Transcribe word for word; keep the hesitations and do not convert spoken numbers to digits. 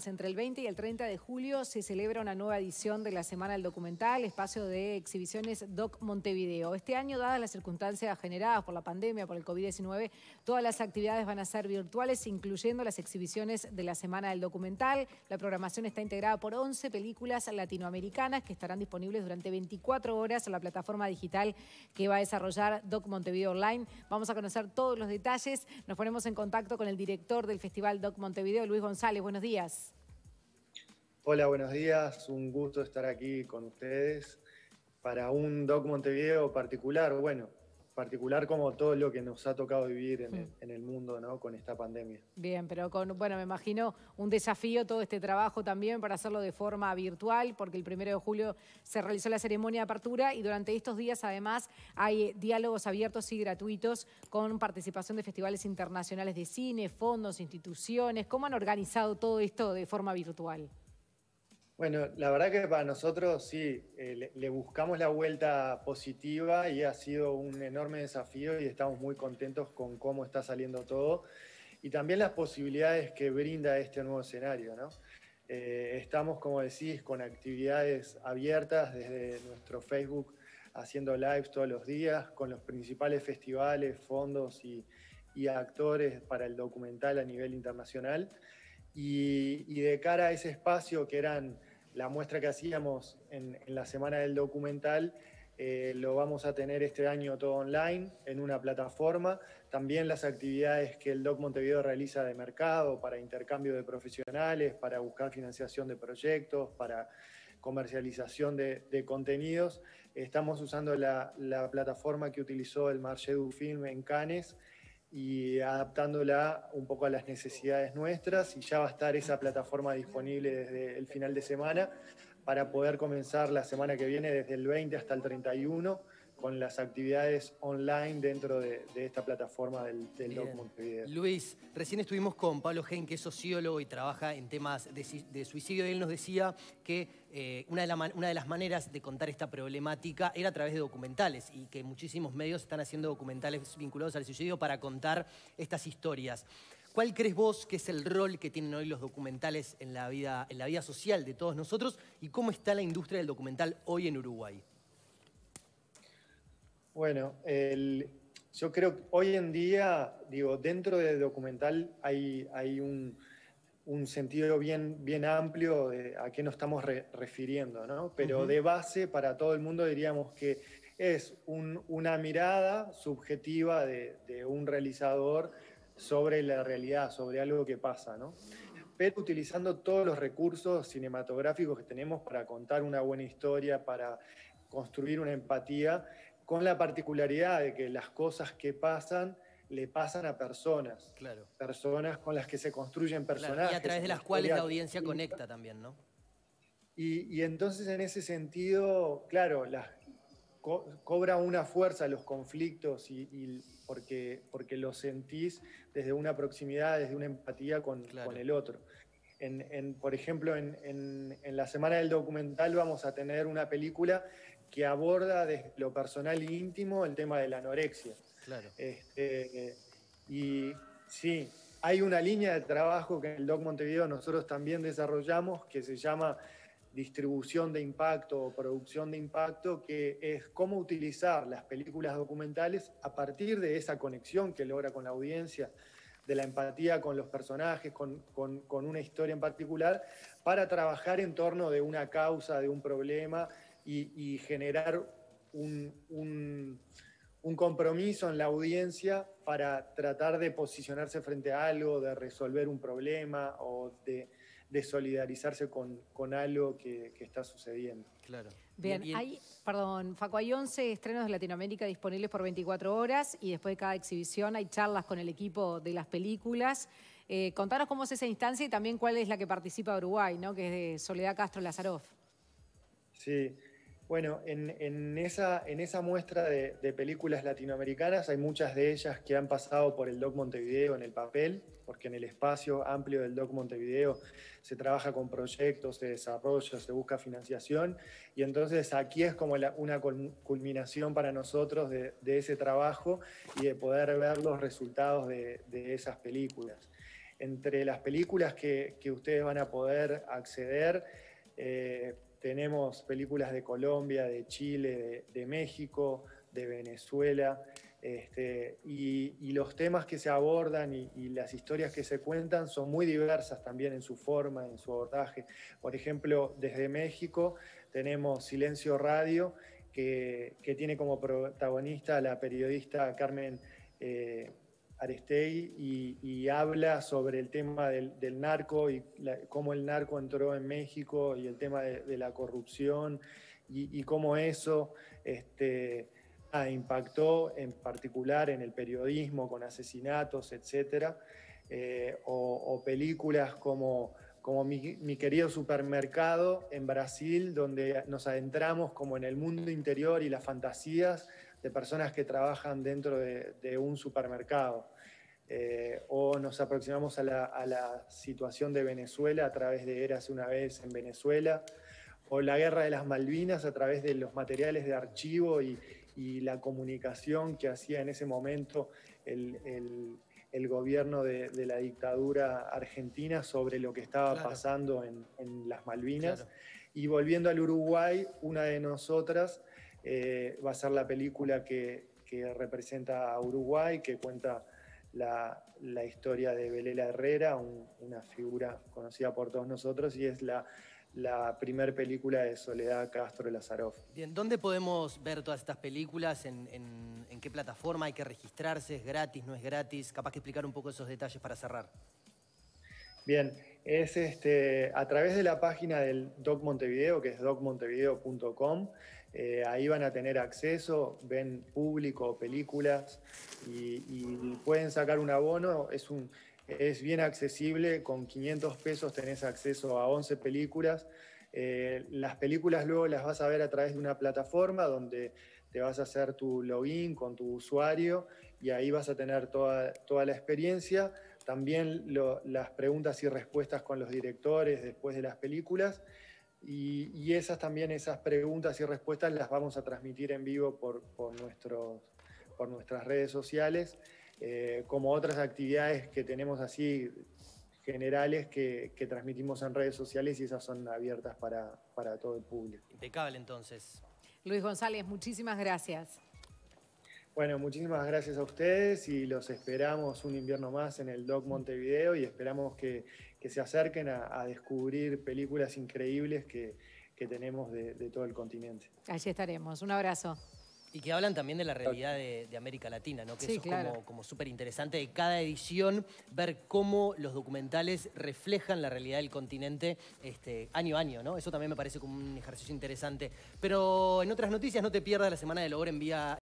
Arts. Entre el veinte y el treinta de julio se celebra una nueva edición de la Semana del Documental, espacio de exhibiciones Doc Montevideo. Este año, dadas las circunstancias generadas por la pandemia, por el COVID diecinueve, todas las actividades van a ser virtuales, incluyendo las exhibiciones de la Semana del Documental. La programación está integrada por once películas latinoamericanas que estarán disponibles durante veinticuatro horas en la plataforma digital que va a desarrollar Doc Montevideo Online. Vamos a conocer todos los detalles. Nos ponemos en contacto con el director del Festival Doc Montevideo, Luis González. Buenos días. Hola, buenos días. Un gusto estar aquí con ustedes para un Doc Montevideo particular. Bueno, particular como todo lo que nos ha tocado vivir en, el, en el mundo, ¿no? Con esta pandemia. Bien, pero con, bueno, me imagino un desafío todo este trabajo también para hacerlo de forma virtual, porque el primero de julio se realizó la ceremonia de apertura y durante estos días además hay diálogos abiertos y gratuitos con participación de festivales internacionales de cine, fondos, instituciones. ¿Cómo han organizado todo esto de forma virtual? Bueno, la verdad que para nosotros sí, eh, le, le buscamos la vuelta positiva y ha sido un enorme desafío y estamos muy contentos con cómo está saliendo todo y también las posibilidades que brinda este nuevo escenario, ¿no? Eh, estamos, como decís, con actividades abiertas desde nuestro Facebook, haciendo lives todos los días con los principales festivales, fondos y, y actores para el documental a nivel internacional. Y, y de cara a ese espacio que eran la muestra que hacíamos en, en la Semana del Documental, eh, lo vamos a tener este año todo online, en una plataforma. También las actividades que el Doc Montevideo realiza de mercado para intercambio de profesionales, para buscar financiación de proyectos, para comercialización de, de contenidos. Estamos usando la, la plataforma que utilizó el Marché du Film en Cannes, y adaptándola un poco a las necesidades nuestras, y ya va a estar esa plataforma disponible desde el final de semana para poder comenzar la semana que viene desde el veinte hasta el treinta y uno con las actividades online dentro de, de esta plataforma del, del Doc Montevideo. Luis, recién estuvimos con Pablo Gen, que es sociólogo y trabaja en temas de, de suicidio, y él nos decía que eh, una, de la, una de las maneras de contar esta problemática era a través de documentales y que muchísimos medios están haciendo documentales vinculados al suicidio para contar estas historias. ¿Cuál crees vos que es el rol que tienen hoy los documentales en la vida, en la vida social de todos nosotros y cómo está la industria del documental hoy en Uruguay? Bueno, el, yo creo que hoy en día, digo, dentro del documental hay, hay un, un sentido bien, bien amplio de a qué nos estamos re, refiriendo, ¿no? Pero uh-huh. de base, para todo el mundo diríamos que es un, una mirada subjetiva de, de un realizador sobre la realidad, sobre algo que pasa, ¿no? Pero utilizando todos los recursos cinematográficos que tenemos para contar una buena historia, para construir una empatía, con la particularidad de que las cosas que pasan le pasan a personas, claro. personas con las que se construyen personajes. Claro, y a través de las cuales la audiencia conecta también, ¿no? Y, y entonces en ese sentido, claro, las, co cobra una fuerza los conflictos y, y porque, porque los sentís desde una proximidad, desde una empatía con, claro. con el otro. En, en, por ejemplo, en, en, en la Semana del Documental vamos a tener una película que aborda desde lo personal e íntimo el tema de la anorexia. Claro. Este, y sí, hay una línea de trabajo que en el Doc Montevideo nosotros también desarrollamos que se llama distribución de impacto o producción de impacto, que es cómo utilizar las películas documentales a partir de esa conexión que logra con la audiencia, de la empatía con los personajes, con, con, con una historia en particular, para trabajar en torno de una causa, de un problema, y, y generar un, un, un compromiso en la audiencia para tratar de posicionarse frente a algo, de resolver un problema o de, de solidarizarse con, con algo que, que está sucediendo. Claro. Bien, y, y... hay, perdón, Facu, hay once estrenos de Latinoamérica disponibles por veinticuatro horas y después de cada exhibición hay charlas con el equipo de las películas. Eh, contanos cómo es esa instancia y también cuál es la que participa de Uruguay, ¿no? Que es de Soledad Castro Lazaroff. Sí, bueno, en, en, esa, en esa muestra de, de películas latinoamericanas hay muchas de ellas que han pasado por el Doc Montevideo en el papel, porque en el espacio amplio del Doc Montevideo se trabaja con proyectos, se desarrolla, se busca financiación, y entonces aquí es como la, una culminación para nosotros de, de ese trabajo y de poder ver los resultados de, de esas películas. Entre las películas que, que ustedes van a poder acceder, eh, tenemos películas de Colombia, de Chile, de, de México, de Venezuela, este, y, y los temas que se abordan y, y las historias que se cuentan son muy diversas también en su forma, en su abordaje. Por ejemplo, desde México tenemos Silencio Radio, que, que tiene como protagonista a la periodista Carmen eh, Aristegui y, y habla sobre el tema del, del narco y la, cómo el narco entró en México y el tema de, de la corrupción y, y cómo eso este, ah, impactó en particular en el periodismo con asesinatos, etcétera. Eh, o, o películas como, como mi, mi querido supermercado en Brasil, donde nos adentramos como en el mundo interior y las fantasías de personas que trabajan dentro de, de un supermercado. Eh, o nos aproximamos a la, a la situación de Venezuela a través de Érase una vez en Venezuela, o la Guerra de las Malvinas a través de los materiales de archivo y, y la comunicación que hacía en ese momento el, el, el gobierno de, de la dictadura argentina sobre lo que estaba claro. pasando en, en las Malvinas. Claro. Y volviendo al Uruguay, una de nosotras Eh, va a ser la película que, que representa a Uruguay, que cuenta la, la historia de Belela Herrera, un, una figura conocida por todos nosotros, y es la, la primer película de Soledad Castro Lazaroff. Bien, ¿dónde podemos ver todas estas películas? ¿En, en, en qué plataforma? ¿Hay que registrarse? ¿Es gratis? ¿No es gratis? Capaz que explicar un poco esos detalles para cerrar. Bien, es este, a través de la página del Doc Montevideo, que es doc montevideo punto com. Eh, ahí van a tener acceso, ven público, películas y, y pueden sacar un abono. Es, un, es bien accesible, con quinientos pesos tenés acceso a once películas. Eh, las películas luego las vas a ver a través de una plataforma donde te vas a hacer tu login con tu usuario y ahí vas a tener toda, toda la experiencia. También lo, las preguntas y respuestas con los directores después de las películas. Y, y esas también, esas preguntas y respuestas las vamos a transmitir en vivo por, por, nuestros, por nuestras redes sociales, eh, como otras actividades que tenemos así generales que, que transmitimos en redes sociales y esas son abiertas para, para todo el público. Impecable entonces. Luis González, muchísimas gracias. Bueno, muchísimas gracias a ustedes y los esperamos un invierno más en el Doc Montevideo y esperamos que, que se acerquen a, a descubrir películas increíbles que, que tenemos de, de todo el continente. Allí estaremos. Un abrazo. Y que hablan también de la realidad de, de América Latina, ¿no? Que sí, eso claro. es como, como súper interesante de cada edición, ver cómo los documentales reflejan la realidad del continente este, año a año, ¿no? Eso también me parece como un ejercicio interesante. Pero en otras noticias, no te pierdas la Semana del Hogar en Vía